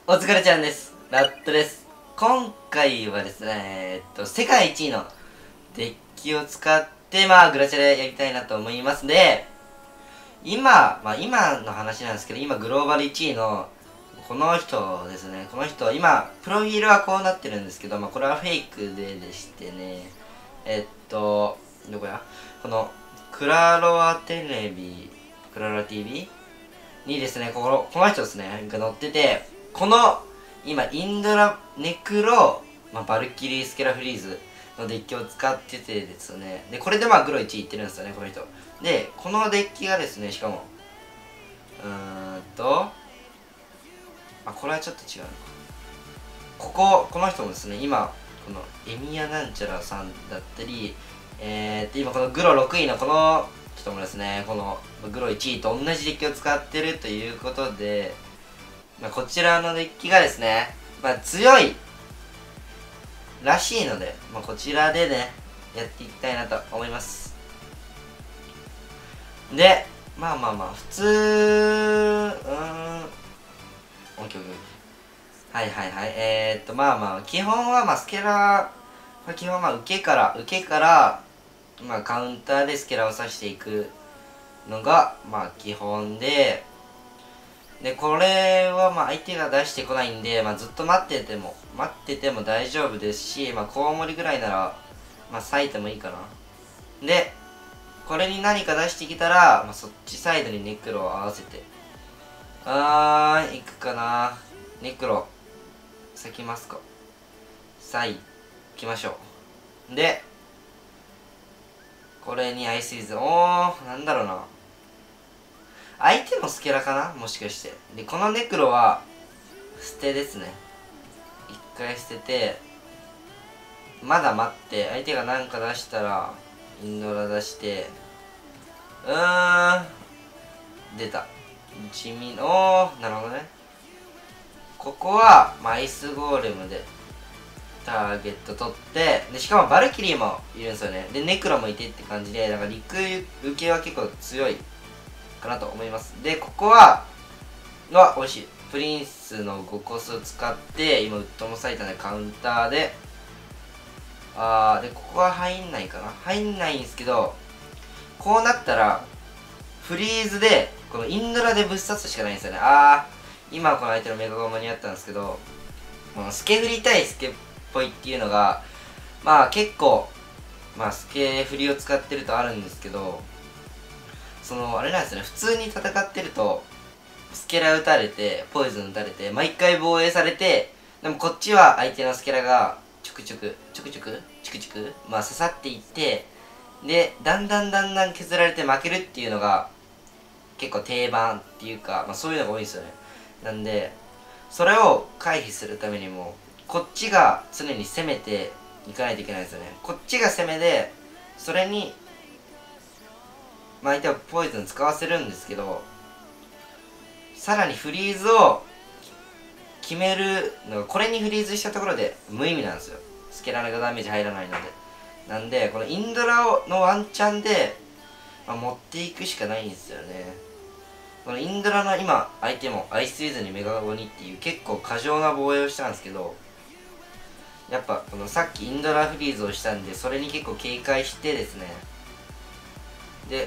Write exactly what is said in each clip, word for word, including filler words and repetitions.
お疲れちゃんです。ラットです。今回はですね、えーっと、世界一位のデッキを使って、まあ、グラチャでやりたいなと思いますで、今、まあ今の話なんですけど、今グローバルいちいのこの人ですね、この人、今、プロフィールはこうなってるんですけど、まあこれはフェイクででしてね、えっと、どこやこの、クラロワテレビ、クラロワ ティーブイ にですね、この、この人ですね、が載ってて、この、今、インドラ、ネクロ、まあ、バルキリー、スケラフリーズのデッキを使っててですね、で、これでまあ、グロいちいってるんですよね、この人。で、このデッキがですね、しかも、うーんと、あ、これはちょっと違うのか。ここ、この人もですね、今、この、エミヤなんちゃらさんだったり、えーっと、今このグロろくいのこの人もですね、このグロいちいと同じデッキを使ってるということで、まあ、こちらのデッキがですね、まあ、強いらしいので、まあ、こちらでね、やっていきたいなと思います。で、まあまあまあ、普通、うーん、オッケーオッケー。はいはいはい。えー、っと、まあまあ、基本はまあ、スケラー、基本はまあ、受けから、受けから、まあ、カウンターでスケラーを刺していくのが、まあ、基本で、で、これはまあ相手が出してこないんで、まあずっと待ってても、待ってても大丈夫ですし、まあコウモリぐらいなら、まあ割いてもいいかな。で、これに何か出してきたら、まあそっちサイドにネクロを合わせて。あー、いくかな。ネクロ、咲きますか。さあ、行きましょう。で、これにアイスイズ、おー、なんだろうな。相手もスケラかなもしかして。で、このネクロは、捨てですね。一回捨てて、まだ待って相手が何か出したらインドラ出して、うーん、出た地味の、おー、なるほどね。ここは、まあ、アイスゴーレムでターゲット取って、でしかもバルキリーもいるんですよね。でネクロもいてって感じで、なんか陸受けは結構強いかなと思います。でここはは美味しいプリンスのごコスを使って、今ウッドも咲いたのでカウンターで、あーでここは入んないかな、入んないんですけど、こうなったらフリーズでこのインドラでぶっ刺すしかないんですよね。あー今この相手のメガゴマにあったんですけど、このスケ振り対スケっぽいっていうのがまあ結構、まあスケ振りを使ってるとあるんですけど、そのあれなんですよね、普通に戦ってるとスケラ打たれてポイズン打たれて毎回防衛されて、でもこっちは相手のスケラがちょくちょくちょくちょくチクチクまあ刺さっていって、でだんだんだんだん削られて負けるっていうのが結構定番っていうか、まあ、そういうのが多いんですよね。なんでそれを回避するためにもこっちが常に攻めていかないといけないんですよね。こっちが攻めでそれに、まあ、相手はポイズン使わせるんですけど、さらにフリーズを決めるのが、これにフリーズしたところで無意味なんですよ。スケラがダメージ入らないので。なんでこのインドラのワンチャンで、まあ、持っていくしかないんですよね。このインドラの今相手もアイスイズにメガゴニっていう結構過剰な防衛をしたんですけど、やっぱこのさっきインドラフリーズをしたんで、それに結構警戒してですね、で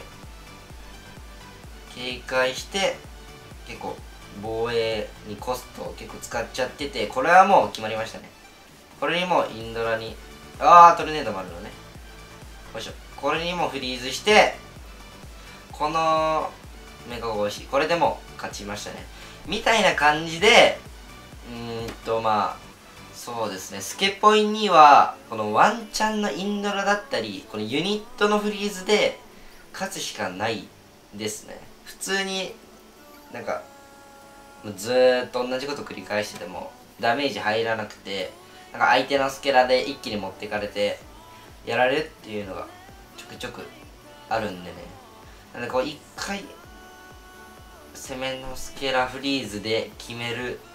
警戒して結構防衛にコストを結構使っちゃってて、これはもう決まりましたね。これにもうインドラに、あートルネードもあるのね。よいしょ、これにもフリーズして、このメガゴシこれでも勝ちましたねみたいな感じで、うーんとまあそうですね、スケポイにはこのワンチャンのインドラだったりこのユニットのフリーズで勝つしかないですね。普通になんかずーっと同じこと繰り返しててもダメージ入らなくて、なんか相手のスケラで一気に持ってかれてやられるっていうのがちょくちょくあるんでね。なんでこう一回攻めのスケラフリーズで決める、うん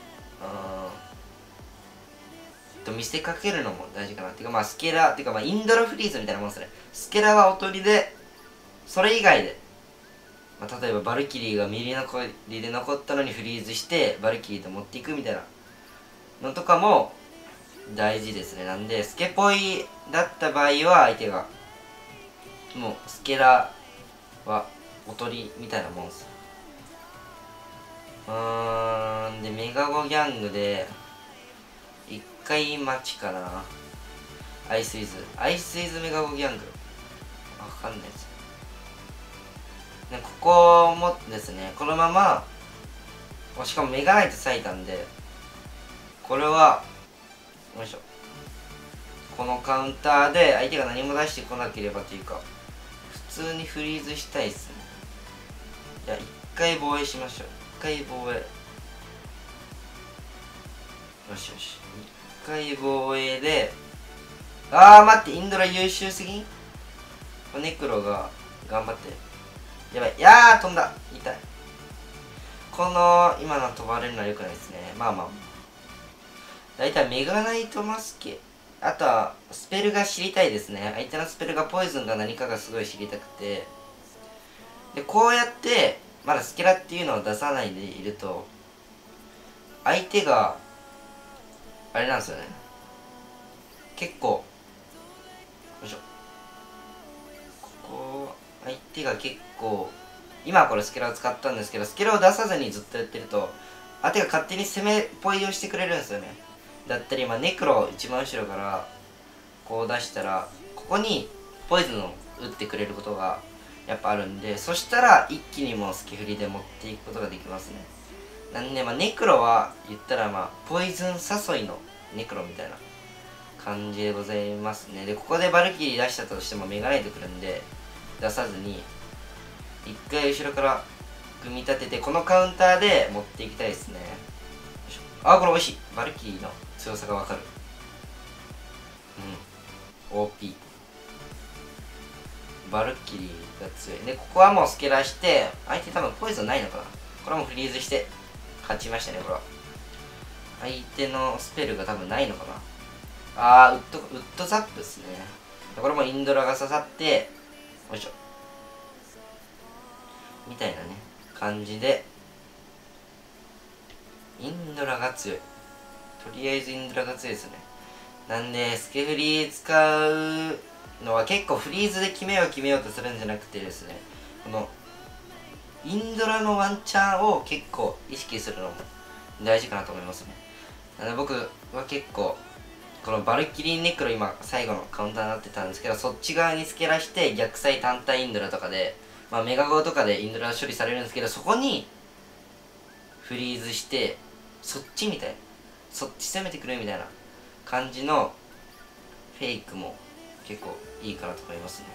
と見せかけるのも大事かなっていうか、まあスケラっていうかまあインドラフリーズみたいなもんですね。スケラはおとりでそれ以外でまあ、例えばバルキリーがミリ残りで残ったのにフリーズしてバルキリーと持っていくみたいなのとかも大事ですね。なんでスケポイだった場合は相手がもうスケラはおとりみたいなもんですよ。うーんでメガゴギャングで一回待ちかな。アイスイズアイスイズメガゴギャングわかんないですね。ここもですねこのまま、しかもメガナイト咲いたんで、これはよいしょ、このカウンターで相手が何も出してこなければというか普通にフリーズしたいっすね。じゃあ一回防衛しましょう。一回防衛、よしよし、一回防衛で、あー待って、インドラ優秀すぎん。ネクロが頑張って、やばい、いやー飛んだ、痛い。この今の飛ばれるのは良くないですね。まあまあ大体メガナイトマスケ、あとはスペルが知りたいですね。相手のスペルがポイズンか何かがすごい知りたくて、でこうやってまだスケラっていうのを出さないでいると相手があれなんですよね、結構よいしょ、ここ相手が結構今はこれスケラを使ったんですけど、スケラを出さずにずっとやってると相手が勝手に攻めポイをしてくれるんですよね。だったり今ネクロを一番後ろからこう出したらここにポイズンを打ってくれることがやっぱあるんで、そしたら一気にもうスケフリで持っていくことができますね。なんでまあネクロは言ったらまあポイズン誘いのネクロみたいな感じでございますね。でここでバルキリー出したとしてもメガナイトくるんで出さずに一回後ろから組み立ててこのカウンターで持っていきたいですね。あ、これ美味しい。バルキリーの強さがわかる。うん、 オーピー バルキリーが強い。でここはもうスケラして相手多分ポイズンないのかな。これはもうフリーズして勝ちましたね。これは相手のスペルが多分ないのかな。あーウッドウッドザップですね。これもインドラが刺さってよいしょみたいなね感じでインドラが強い。とりあえずインドラが強いですね。なんでスケフリー使うのは結構フリーズで決めよう決めようとするんじゃなくてですね、このインドラのワンチャンを結構意識するのも大事かなと思いますね。なので僕は結構このバルキリーネクロ今最後のカウンターになってたんですけど、そっち側にスケラして逆サイ単体インドラとかで、まあ、メガゴとかでインドラ処理されるんですけど、そこにフリーズしてそっちみたいな、そっち攻めてくれみたいな感じのフェイクも結構いいかなと思いますね。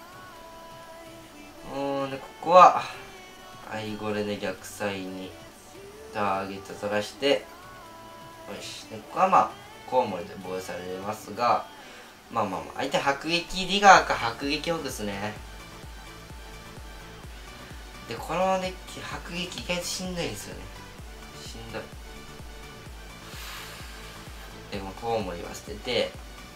うーんでここはアイゴレで逆サイにターゲット取らしてよし。でここはまあコウモリで防衛されますが、まあまあまあ相手迫撃ディガーか迫撃オークですね。でこのデッキ迫撃意外としんどいんですよね。しんどい。でもコウモリは捨てて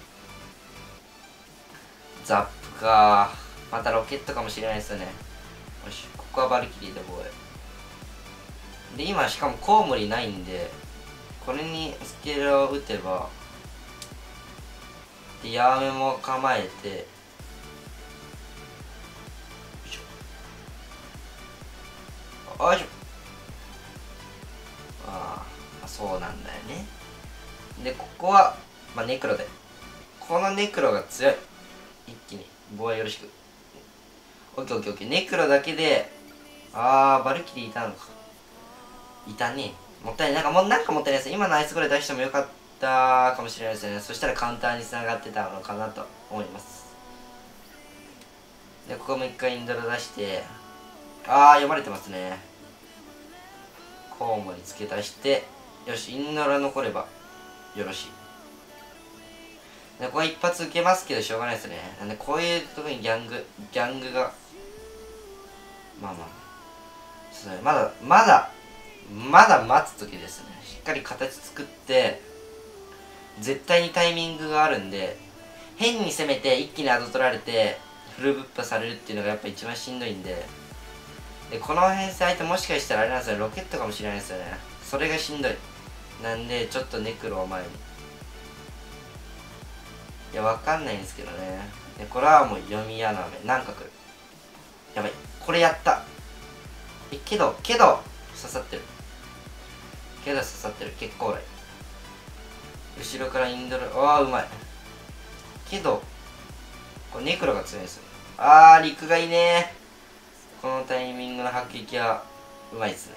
ザップか、またロケットかもしれないですよね。よし、ここはバルキリーで防衛で、今しかもコウモリないんでこれにスケールを打てばでヤーメも構えてよいしょよいしょ、ああそうなんだよね。でここは、まあ、ネクロでこのネクロが強い。一気に防衛よろしく。オッケーオッケーオッケー。ネクロだけで、あーバルキリーいたのか、いたね。もったいない。なんかもうなんかもったいないです。今のアイスゴレ出してもよかったかもしれないですね。そしたらカウンターにつながってたのかなと思います。でここも一回インドラ出して、あー読まれてますね。コウモリ付け足して、よし、インドラ残ればよろしい。でこれ一発受けますけどしょうがないですね。なんでこういうとこにギャングギャングがまあまあそうまだまだまだ待つ時ですね。しっかり形作って絶対にタイミングがあるんで、変に攻めて一気にアド取られてフルブッパされるっていうのがやっぱ一番しんどいんで、 でこの編成相手もしかしたらあれなんですよ、ロケットかもしれないですよね。それがしんどい。なんでちょっとネクロを前に、いやわかんないんですけどね。でこれはもう読み穴目なんか来る。やばい、これやった。えけどけど刺さってる、けど刺さってる。結構来後ろからインドル、ああうまいけど、これネクロが強いんですよ。ああ陸がいいね。このタイミングの迫撃はうまいですね。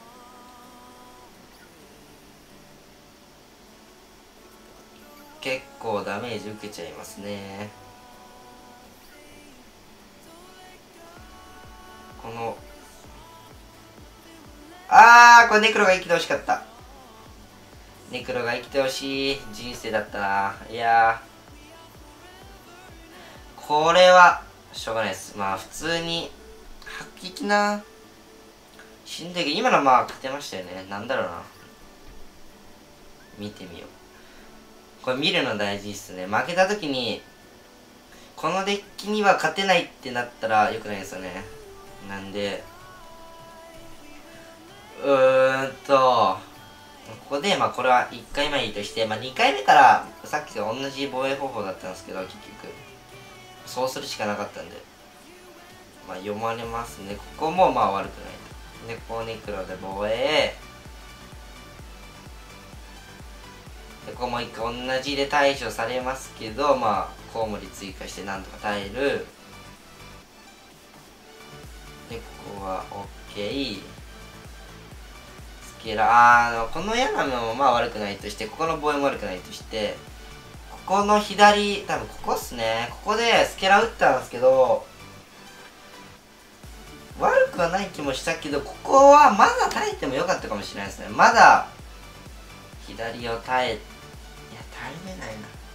結構ダメージ受けちゃいますね。このあーこれネクロが生きてほしかった。ネクロが生きてほしい人生だったな。いやーこれはしょうがないです。まあ普通に迫撃なしんどいけど、今のまあ勝てましたよね。なんだろうな、見てみよう。これ見るの大事っすね。負けた時にこのデッキには勝てないってなったら良くないですよね。なんでうーんとここでまあこれはいっかいめいいとして、まあ、にかいめからさっきと同じ防衛方法だったんですけど、結局そうするしかなかったんで、まあ読まれますね。ここもまあ悪くないと。でここネクロで防衛で、ここも一回同じで対処されますけど、まあコウモリ追加してなんとか耐える。でここは OK。 スケラあーこの矢なのもまあ悪くないとして、ここの防衛も悪くないとして、ここの左多分ここっすね。ここでスケラ打ったんですけど悪くはない気もしたけど、ここはまだ耐えてもよかったかもしれないですね。まだ左を耐え、いや耐えれない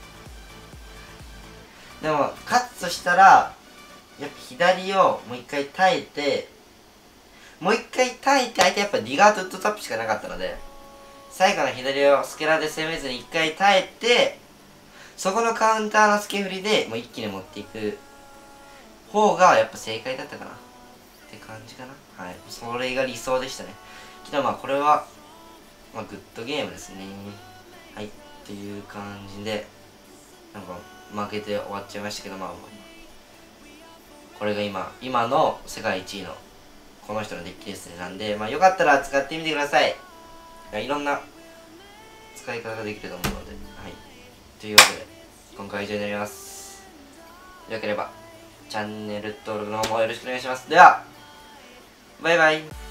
な。でも勝つとしたらやっぱ左をもう一回耐えて、もう一回耐えて、相手やっぱリガートウッドタップしかなかったので、最後の左をスケラで攻めずに一回耐えて、そこのカウンターのスケフリでもう一気に持っていく方がやっぱ正解だったかなって感じかな。はい、それが理想でしたね。けどまあこれはまあグッドゲームですね。はいっていう感じでなんか負けて終わっちゃいましたけど、まあまあこれが今今の世界一位のこの人のデッキですね。なんでまあよかったら使ってみてください。いろんな使い方ができると思うので、はい。というわけで今回は以上になります。よければチャンネル登録の方もよろしくお願いします。ではバイバイ。